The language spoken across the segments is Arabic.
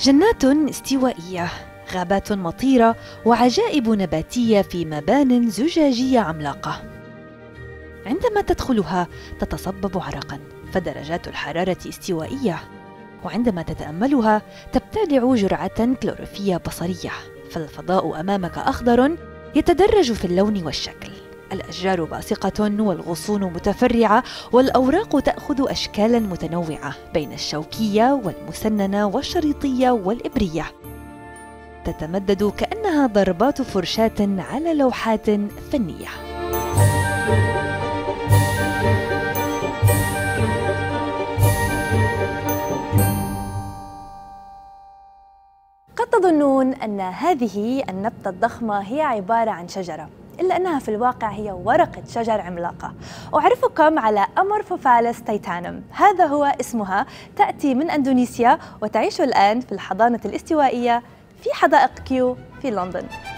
جنات استوائية، غابات مطيرة، وعجائب نباتية في مبان زجاجية عملاقة. عندما تدخلها تتصبب عرقاً، فدرجات الحرارة استوائية، وعندما تتأملها تبتلع جرعة كلوروفية بصرية، فالفضاء أمامك أخضر يتدرج في اللون والشكل. الأشجار باسقة والغصون متفرعة، والأوراق تأخذ أشكالاً متنوعة بين الشوكية والمسننة والشريطية والإبرية، تتمدد كأنها ضربات فرشاة على لوحات فنية. قد تظنون أن هذه النبتة الضخمة هي عبارة عن شجرة، إلا أنها في الواقع هي ورقة شجر عملاقة. أعرفكم على أمورفوفالس تيتانوم، هذا هو اسمها، تأتي من أندونيسيا وتعيش الآن في الحضانة الاستوائية في حدائق كيو في لندن.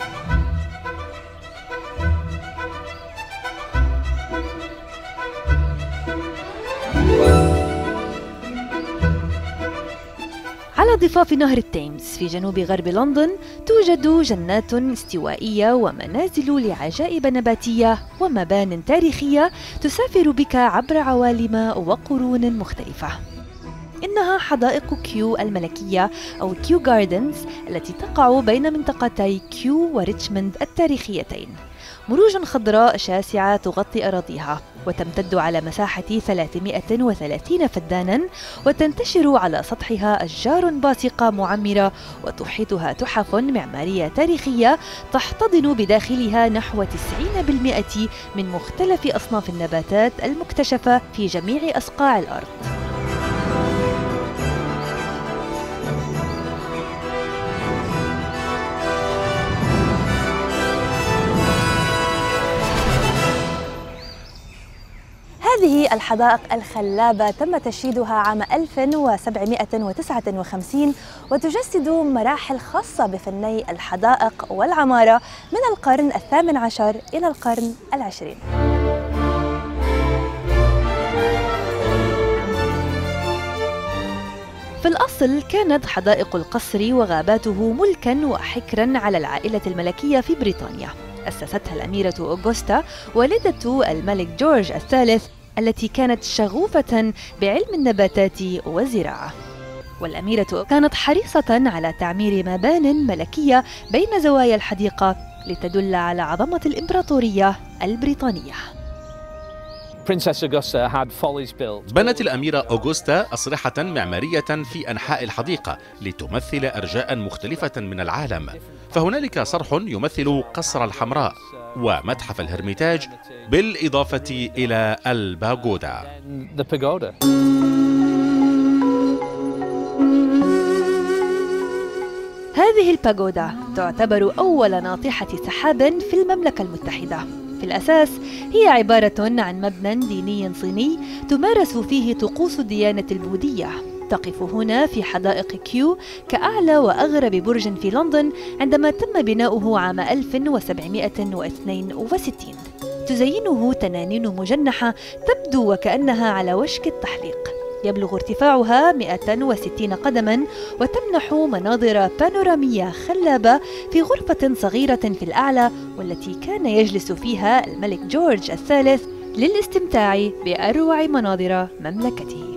على ضفاف نهر التيمز في جنوب غرب لندن توجد جنات استوائية ومنازل لعجائب نباتية ومبان تاريخية تسافر بك عبر عوالم وقرون مختلفة. إنها حدائق كيو الملكية أو كيو جاردنز التي تقع بين منطقتي كيو وريتشموند التاريخيتين. مروج خضراء شاسعة تغطي أراضيها وتمتد على مساحة 330 فداناً، وتنتشر على سطحها أشجار باسقة معمرة وتحيطها تحف معمارية تاريخية تحتضن بداخلها نحو 90% من مختلف أصناف النباتات المكتشفة في جميع أصقاع الأرض. هذه الحدائق الخلابة تم تشييدها عام 1759 وتجسد مراحل خاصة بفني الحدائق والعمارة من القرن ال18 إلى القرن ال20. في الأصل كانت حدائق القصر وغاباته ملكاً وحكراً على العائلة الملكية في بريطانيا. أسستها الأميرة أوغوستا والدة الملك جورج الثالث، التي كانت شغوفة بعلم النباتات والزراعة. والأميرة كانت حريصة على تعمير مبان ملكية بين زوايا الحديقة لتدل على عظمة الإمبراطورية البريطانية. بنت الأميرة أوغوستا أصرحة معمارية في أنحاء الحديقة لتمثل أرجاء مختلفة من العالم، فهنالك صرح يمثل قصر الحمراء ومتحف الهرميتاج بالإضافة إلى الباغودا. هذه الباغودا تعتبر أول ناطحة سحاب في المملكة المتحدة. في الأساس هي عبارة عن مبنى ديني صيني تمارس فيه طقوس الديانة البوذية. تقف هنا في حدائق كيو كأعلى وأغرب برج في لندن عندما تم بناؤه عام 1762. تزينه تنانين مجنحة تبدو وكأنها على وشك التحليق. يبلغ ارتفاعها 160 قدماً وتمنح مناظر بانورامية خلابة في غرفة صغيرة في الأعلى، والتي كان يجلس فيها الملك جورج الثالث للاستمتاع بأروع مناظر مملكته.